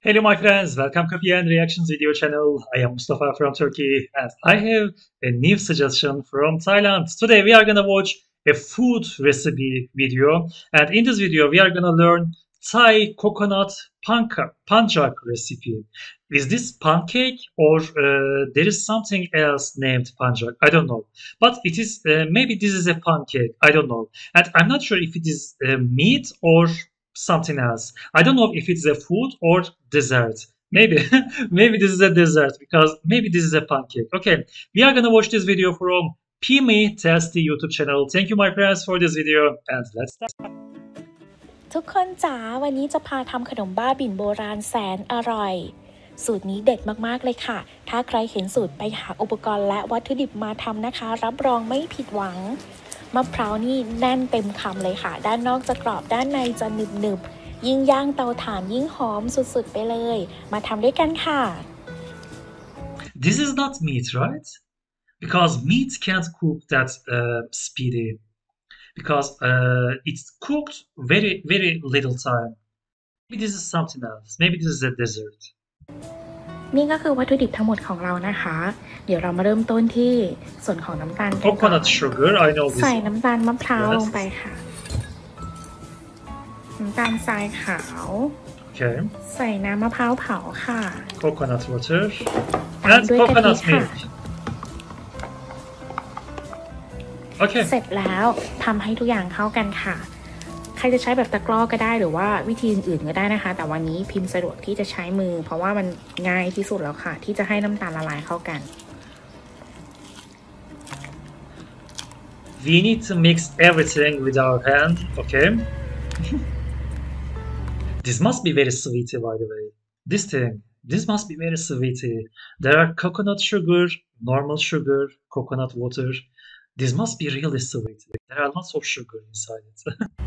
Hello, my friends. Welcome Copy and Reactions video channel. I am Mustafa from Turkey, and I have a new suggestion from Thailand. Today, we are gonna watch a food recipe video, and in this video, we are gonna learn Thai coconut panjak recipe. Is this pancake or there is something else named panjak? I don't know, but it is maybe this is a pancake. I don't know, and I'm not sure if it is meat or something else. I don't know if it's a food or dessert. Maybe maybe this is a dessert because maybe this is a pancake. Okay, we are gonna watch this video from Pimi Tasty YouTube channel. Thank you, my friends, for this video, and let's start. ทุกคนจ๋าวันนี้จะพาทำขนมบ้าบิ่นโบราณแสนอร่อยสูตรนี้เด็ดมากๆเลยค่ะถ้าใครเห็นสูตรไปหาอุปกรณ์และวัตถุดิบมาทำนะคะรับรองไม่ผิดหวังมะพร้าวนี่แน่นเต็มคำเลยค่ะด้านนอกจะกรอบด้านในจะหนึบๆยิ่งย่างเตาถ่านยิ่งหอมสุดๆไปเลยมาทำด้วยกันค่ะ This is not meat, right? Because meat can't cook that speedy. Because it's cooked very little time. Maybe this is something else. Maybe this is a dessert. นี่ก็คือวัตถุดิบทั้งหมดของเรานะคะเดี๋ยวเรามาเริ่มต้นที่ส่วนของน้ำตาลกันก่อน Coconut sugar, I know this. ใส่น้ำตาลมะพร้าวลงไปค่ะน้ำตาลทรายขาว Okay. ใส่น้ำมะพร้าวเผาค่ะ Coconut water and coconut milk. Okay. เสร็จแล้วทำให้ทุกอย่างเข้ากันค่ะใครจะใช้แบบตะกร้อก็ได้หรือว่าวิธีอื่นๆก็ได้นะคะแต่วันนี้พิมพ์สะดวกที่จะใช้มือเพราะว่ามันง่ายที่สุดแล้วค่ะที่จะให้น้ำตาลละลายเข้ากัน We need to mix everything with our hand, okay? This must be very sweety, by the way. This must be very sweety. There are coconut sugar, normal sugar, coconut water. This must be really sweet. There are lots of sugar inside it.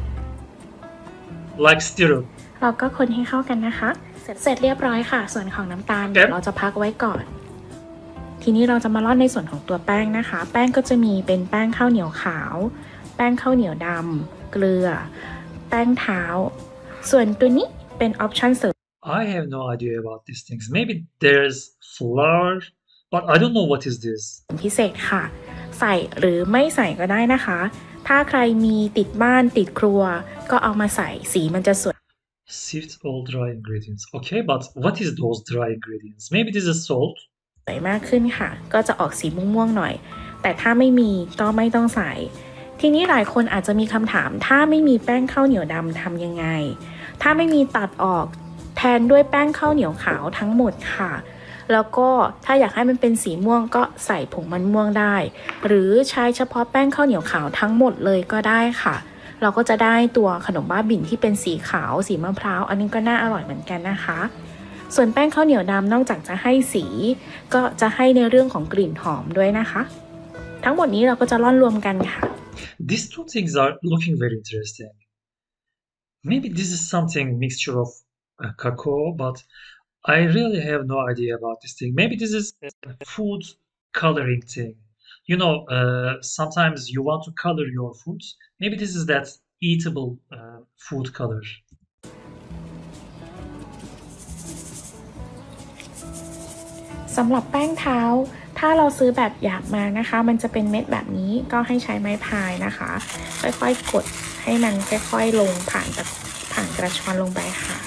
Like syrup. เราก็คนให้เข้ากันนะคะเสร็จเรียบร้อยค่ะส่วนของน้ำตาลเราจะพักไว้ก่อนทีนี้เราจะมาร่อนในส่วนของตัวแป้งนะคะแป้งก็จะมีเป็นแป้งข้าวเหนียวขาวแป้งข้าวเหนียวดำเกลือแป้งเท้าส่วนตัวนี้เป็นออปชั่นเสริม I have no idea about these things. Maybe there's flour, but I don't know what is this. พิเศษค่ะใส่หรือไม่ใส่ก็ได้นะคะถ้าใครมีติดบ้านติดครัวก็เอามาใส่สีมันจะสวย Sift all dry ingredients. Okay, but what is those dry ingredients? Maybe this is salt. สวยมากขึ้นค่ะก็จะออกสีม่วงๆหน่อยแต่ถ้าไม่มีก็ไม่ต้องใส่ทีนี้หลายคนอาจจะมีคำถามถ้าไม่มีแป้งข้าวเหนียวดำทำยังไงถ้าไม่มีตัดออกแทนด้วยแป้งข้าวเหนียวขาวทั้งหมดค่ะแล้วก็ถ้าอยากให้มันเป็นสีม่วงก็ใส่ผงมันม่วงได้หรือใช้เฉพาะแป้งข้าวเหนียวขาวทั้งหมดเลยก็ได้ค่ะเราก็จะได้ตัวขนมบ้าบิ่นที่เป็นสีขาวสีมะพร้าวอันนี้ก็น่าอร่อยเหมือนกันนะคะส่วนแป้งข้าวเหนียวดำนอกจากจะให้สีก็จะให้ในเรื่องของกลิ่นหอมด้วยนะคะทั้งหมดนี้เราก็จะร่อนรวมกันค่ะ These two things are looking very interesting. Maybe this is something mixture of cacao, but I really have no idea about this thing. Maybe this is a food coloring thing. You know, sometimes you want to color your foods. Maybe this is that eatable food color. สำหรับแป้งเท้าถ้าเราซื้อแบบหยาบมานะคะมันจะเป็นเม็ดแบบนี้ก็ให้ใช้ไม้พายนะคะค่อยๆกดให้มันค่อยๆลงผ่านกระชอนลงไปค่ะ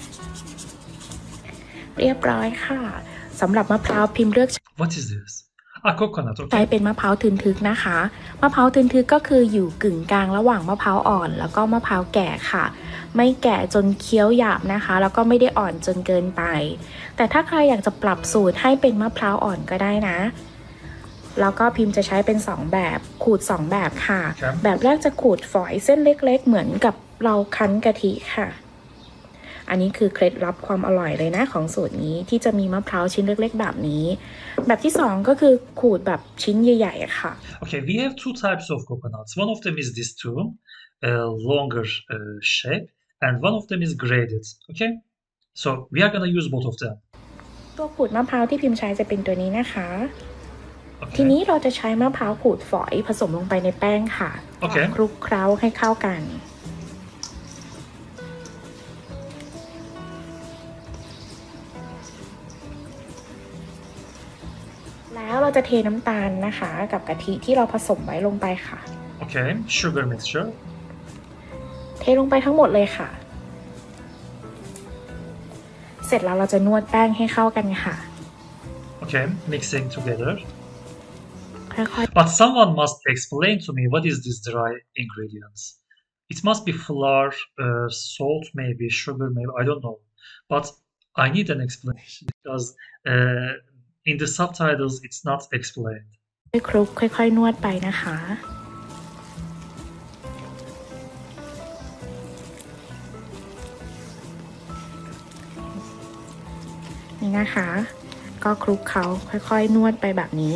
เรียบร้อยค่ะสำหรับมะพร้าวพิมพ์เลือก What is this? Coconut. ใช้เป็นมะพร้าวทึนทึกนะคะมะพร้าวทึนทึกก็คืออยู่กึ่งกลางระหว่างมะพร้าวอ่อนแล้วก็มะพร้าวแก่ค่ะไม่แก่จนเคี้ยวหยาบนะคะแล้วก็ไม่ได้อ่อนจนเกินไปแต่ถ้าใครอยากจะปรับสูตรให้เป็นมะพร้าวอ่อนก็ได้นะแล้วก็พิมพ์จะใช้เป็น2แบบขูด2แบบค่ะแบบแรกจะขูดฝอยเส้นเล็กๆเหมือนกับเราคั้นกะทิค่ะอันนี้คือเคล็ดลับความอร่อยเลยนะของสูตรนี้ที่จะมีมะพร้าวชิ้นเล็กๆแบบนี้แบบที่2ก็คือขูดแบบชิ้นใหญ่ๆค่ะ Okay, we have two types of coconuts. One of them is this two, longer shape, and one of them is graded. Okay, so we are gonna use both of them. ตัวขูดมะพร้าวที่พิมพ์ใช้จะเป็นตัวนี้นะคะ Okay. ทีนี้เราจะใช้มะพร้าวขูดฝอยผสมลงไปในแป้งค่ะ Okay. คลุกเคล้าให้เข้ากันจะเทน้ำตาลนะคะกับกะทิที่เราผสมไว้ลงไปค่ะ Okay, sugar mixture. เทลงไปทั้งหมดเลยค่ะเสร็จแล้วเราจะนวดแป้งให้เข้ากันค่ะ Okay, mixing together. ค่อย But someone must explain to me what is this dry ingredients. It must be flour, salt, maybe sugar, maybe I don't know. But I need an explanation because in the subtitles it's not explained. ๆคลุกค่อยๆนวดไปนะคะนี่นะคะก็คลุกเขาค่อยๆนวดไปแบบนี้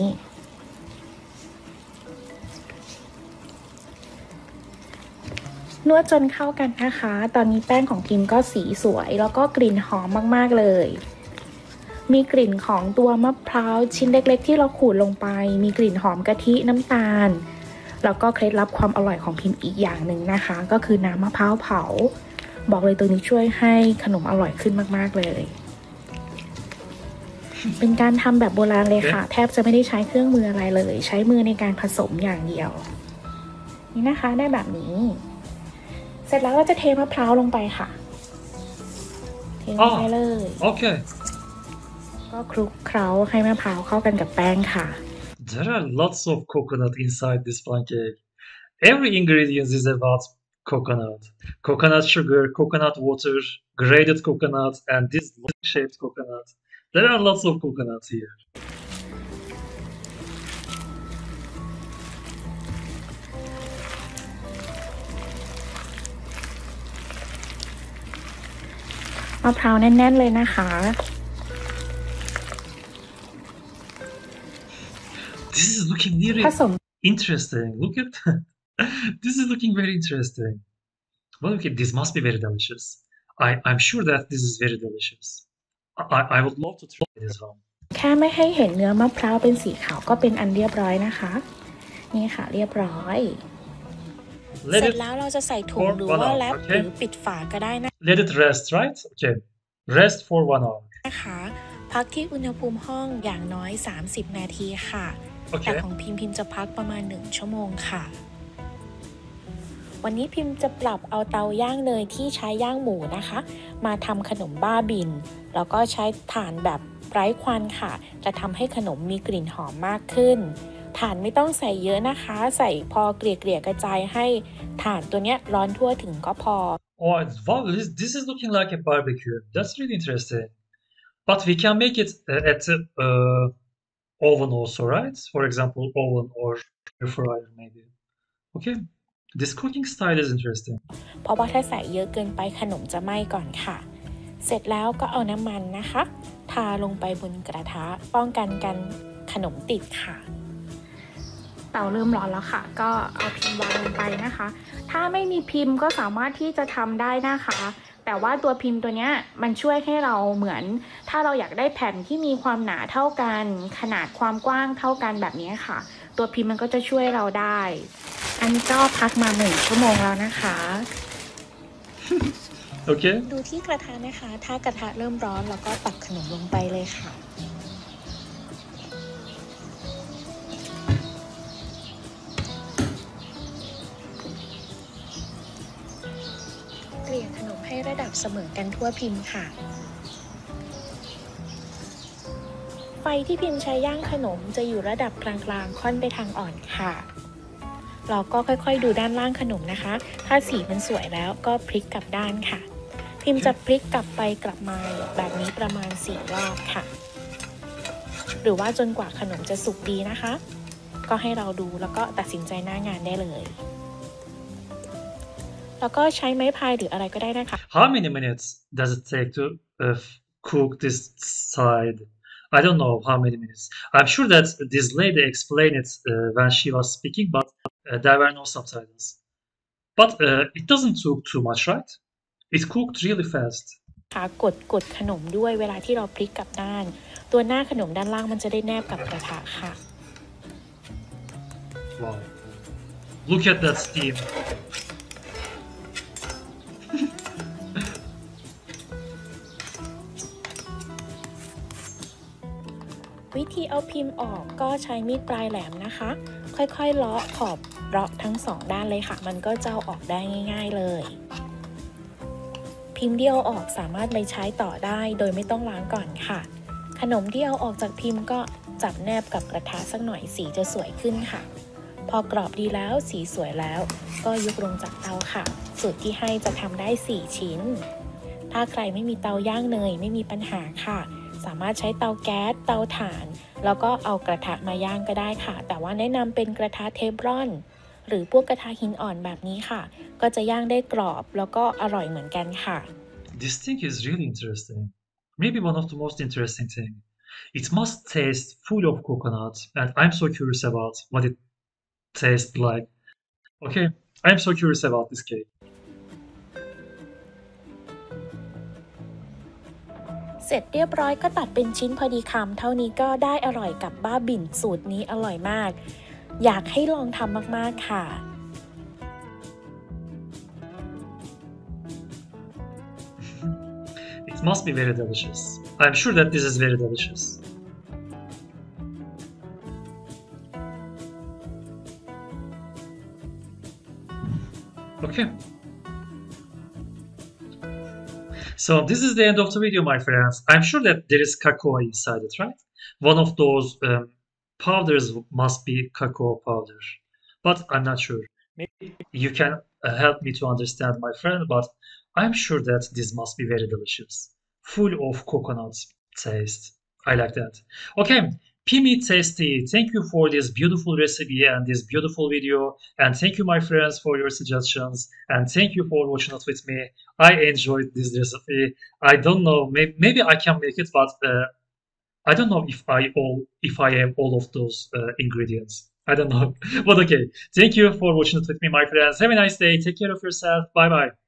นวดจนเข้ากันนะคะตอนนี้แป้งของพิมก็สีสวยแล้วก็กลิ่นหอมมากๆเลยมีกลิ่นของตัวมะพร้าวชิ้นเล็กๆที่เราขูดลงไปมีกลิ่นหอมกะทิน้ำตาลแล้วก็เคล็ดลับความอร่อยของพิมอีกอย่างหนึ่งนะคะก็คือน้ำมะพร้าวเผาบอกเลยตัวนี้ช่วยให้ขนมอร่อยขึ้นมากๆเลยเป็นการทำแบบโบราณเลยค่ะแทบจะไม่ได้ใช้เครื่องมืออะไรเลยใช้มือในการผสมอย่างเดียวนี่นะคะได้แบบนี้เสร็จแล้วเราจะเทมะพร้าวลงไปค่ะเทลงไปเลย Okay. ก็คลุกเคล้าให้มะพร้าวเข้ากันกับแป้งค่ะ There are lots of coconut inside this pancake. Every ingredient is about coconut. Coconut sugar, coconut water, grated coconut, and this shaped coconut. There are lots of coconuts here. มะพร้าวแน่นๆเลยนะคะ This is looking really ผสม interesting. Look at this is looking very interesting. Well, okay, this must be very delicious. I'm sure that this is very delicious. I would love to try this one. แค่ไม่ให้เห็นเนื้อมะพร้าวเป็นสีขาวก็เป็นอันเรียบร้อยนะคะนี่ค่ะเรียบร้อยเสร็จแล้วเราจะใส่ถุงหรือว่าแรปหรือปิดฝาก็ได้นะ Let it rest, right? Okay. Rest for 1 hour. นะคะพักที่อุณหภูมิห้องอย่างน้อย30นาทีค่ะแต่ของพิมจะพักประมาณ1ชั่วโมงค่ะวันนี้พิมจะปรับเอาเตาย่างเนยที่ใช้ย่างหมูนะคะมาทำขนมบ้าบินแล้วก็ใช้ถ่านแบบไร้ควันค่ะจะทำให้ขนมมีกลิ่นหอมมากขึ้นถ่านไม่ต้องใส่เยอะนะคะใส่พอเกลี่ยกระจายให้ถ่านตัวเนี้ยร้อนทั่วถึงก็พอ Oh, wow, this is looking like a barbecue. That's really interesting. But we can make it at the oven also, right? For example, oven or air fryer maybe. Okay. This cooking style is interesting. เพราะว่าถ้าใส่เยอะเกินไปขนมจะไหม้ก่อนค่ะเสร็จแล้วก็เอาน้ำมันนะคะทาลงไปบนกระทะป้องกันขนมติดค่ะเตาเริ่มร้อนแล้วค่ะก็เอาพิมพ์วางลงไปนะคะถ้าไม่มีพิมพ์ก็สามารถที่จะทำได้นะคะแต่ว่าตัวพิมพ์ตัวนี้มันช่วยให้เราเหมือนถ้าเราอยากได้แผ่นที่มีความหนาเท่ากันขนาดความกว้างเท่ากันแบบนี้ค่ะตัวพิมพ์มันก็จะช่วยเราได้อันนี้ก็พักมา1ชั่วโมงแล้วนะคะโอเคดูที่กระทะนะคะถ้ากระทะเริ่มร้อนแล้วก็ตักขนมลงไปเลยค่ะเกลี่ยขนมให้ระดับเสมอกันทั่วพิมพ์ค่ะไฟที่พิมพ์ใช้ย่างขนมจะอยู่ระดับกลางๆค่อนไปทางอ่อนค่ะเราก็ค่อยๆดูด้านล่างขนมนะคะถ้าสีมันสวยแล้วก็พลิกกลับด้านค่ะพิมพ์จะพลิกกลับไปกลับมาแบบนี้ประมาณ4รอบค่ะหรือว่าจนกว่าขนมจะสุกดีนะคะก็ให้เราดูแล้วก็ตัดสินใจหน้างานได้เลยแล้วก็ใช้ไม้พายหรืออะไรก็ได้นะคะ How many minutes does it take to cook this side? I don't know how many minutes. I'm sure that this lady explained it when she was speaking, but there were no subtitles. But it doesn't took too much, right? It cooked really fast. ค่ะกดขนมด้วยเวลาที่เราพลิกกลับด้านตัวหน้าขนมด้านล่างมันจะได้แนบกับกระทะค่ะ Wow. Look at that steam. วิธีเอาพิมพ์ออกก็ใช้มีดปลายแหลมนะคะ ค่อยๆเลาะขอบเลาะทั้งสองด้านเลยค่ะมันก็จะเอาออกได้ง่ายๆเลยพิมพ์ที่เอาออกสามารถไปใช้ต่อได้โดยไม่ต้องล้างก่อนค่ะขนมที่เอาออกจากพิมพ์ก็จับแนบกับกระทะสักหน่อยสีจะสวยขึ้นค่ะพอกรอบดีแล้วสีสวยแล้วก็ยกลงจากเตาค่ะสูตรที่ให้จะทำได้4ชิ้นถ้าใครไม่มีเตาย่างเนยไม่มีปัญหาค่ะสามารถใช้เตาแก๊สเตาถ่านแล้วก็เอากระทะมาย่างก็ได้ค่ะแต่ว่าแนะนำเป็นกระทะเทฟลอนหรือพวกกระทะหินอ่อนแบบนี้ค่ะก็จะย่างได้กรอบแล้วก็อร่อยเหมือนกันค่ะ This thing is really interesting. Maybe one of the most interesting thing. It must taste full of coconut, and I'm so curious about what it tastes like. Okay, I'm so curious about this cake. เสร็จเรียบร้อยก็ตัดเป็นชิ้นพอดีคำเท่านี้ก็ได้อร่อยกับบ้าบิ่นสูตรนี้อร่อยมากอยากให้ลองทำมากๆค่ะ It must be very delicious. I'm sure that this is very delicious. Okay. So this is the end of the video, my friends. I'm sure that there is cocoa inside it, right? One of those powders must be cocoa powder, but I'm not sure. Maybe you can help me to understand, my friend, but I'm sure that this must be very delicious. Full of coconut taste. I like that. Okay, Pimi Tasty, thank you for this beautiful recipe and this beautiful video. And thank you, my friends, for your suggestions. And thank you for watching it with me. I enjoyed this recipe. I don't know, maybe I can make it, but I don't know if I have all of those ingredients. I don't know. But okay, thank you for watching it with me, my friends. Have a nice day. Take care of yourself. Bye bye.